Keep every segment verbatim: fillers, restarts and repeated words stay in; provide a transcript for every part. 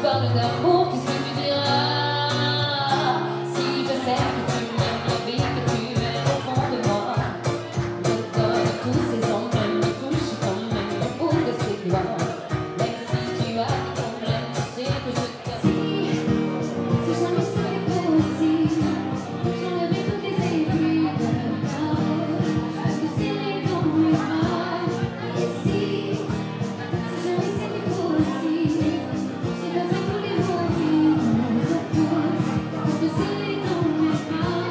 parle d'amour, qu'est-ce que tu diras? Si je sais que tu m'aimes la vie, que tu es au fond de moi, je donne tous ces hommes, même me touche quand même au bout de ses doigts. Même si tu as des problèmes, tu sais que je t'aime. Si, si jamais c'est beau aussi, j'enlèverai toutes les aiguilles de ma je te serrai dans mes bras. Et si, si jamais c'est beau aussi, j'effacerai tous les mots qui nous opposent. Je te serrai dans mes bras.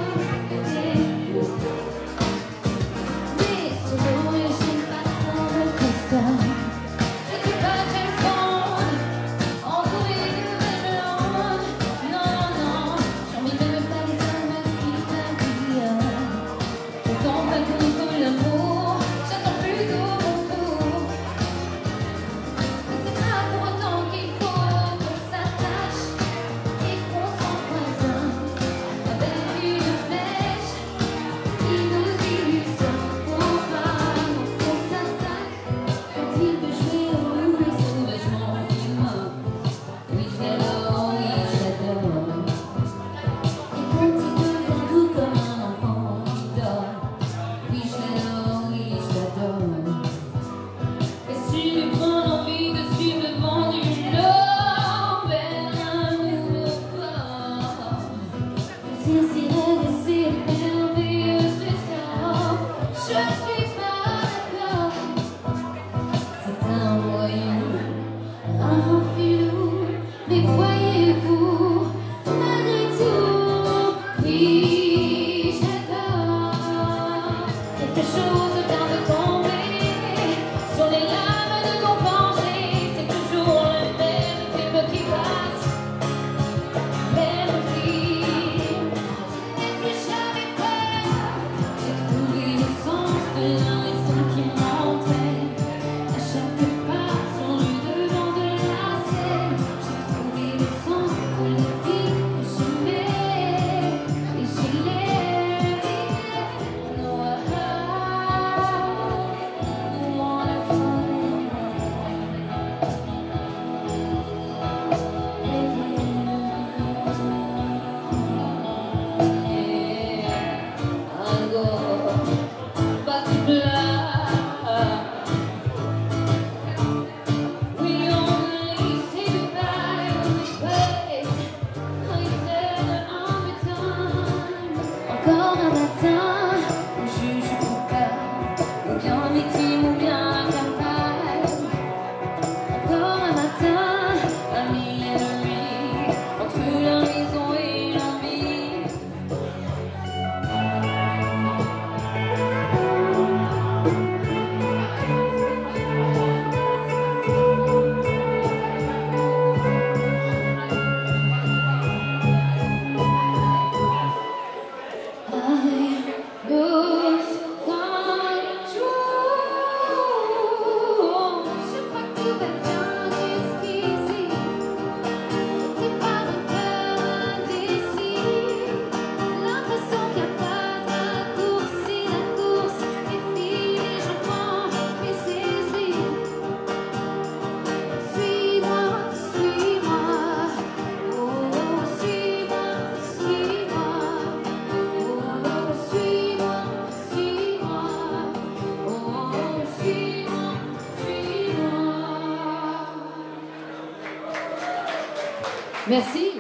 Mais ce jour, je n'aime pas tant le costard. Je suis pas James Bond, entouré de belles blondes. Non, non, j'envie même pas les hommes qui t'habillent. Pourtant, pas comme tout l'amour, j'attends plutôt mon tour. Mais c'est pas pour autant qu'il faut qu'on s'attache et qu'on s'empoisonne avec une flèche qui nous illusionne. Faut pas qu'on s'attaque quand il veut jouer au loup et sauvagement il meurt. Oui, je l'adore, oui, je l'adore. Et quand il devient doux comme un enfant qui dort. Oui, je l'adore, oui, je l'adore. Et s'il lui prend l'envie de suivre le vent du nord vers un nouveau port, je saisirai de ces merveilleux trésors. Je ne suis pas d'accord. C'est un voyou, un filou. Mais voyez-vous, malgré tout, oui, j'adore. Quelque chose vient de tomber sur les lames de ton plancher. C'est toujours le même film qui passe, même film. Je n'ai plus jamais peur. J'ai trouvé le sens de la raison qui m'entraîne. À chaque pas sur le devant de la scène, j'ai trouvé le sens de la vie que j'aimais. Et je l'ai noir. Wanna fall in love. Yeah, I'll go back to black. We only say goodbye when we wait. Return every time. Encore un matin où je juge coupable, ou bien victime, ou bien incapable. Encore un matin, ami ennemi, entre la raison et l'envie. I lose control. Je crois que tout va bien jusqu'ici. C'est pas de peur indécis. L'impression qu'il n'y a pas de raccourci. La course est finie, je prends mes esprits. Suis-moi, suis-moi. Oh, suis-moi, suis-moi. Oh, suis-moi, suis-moi. Oh, suis-moi, suis-moi. Merci.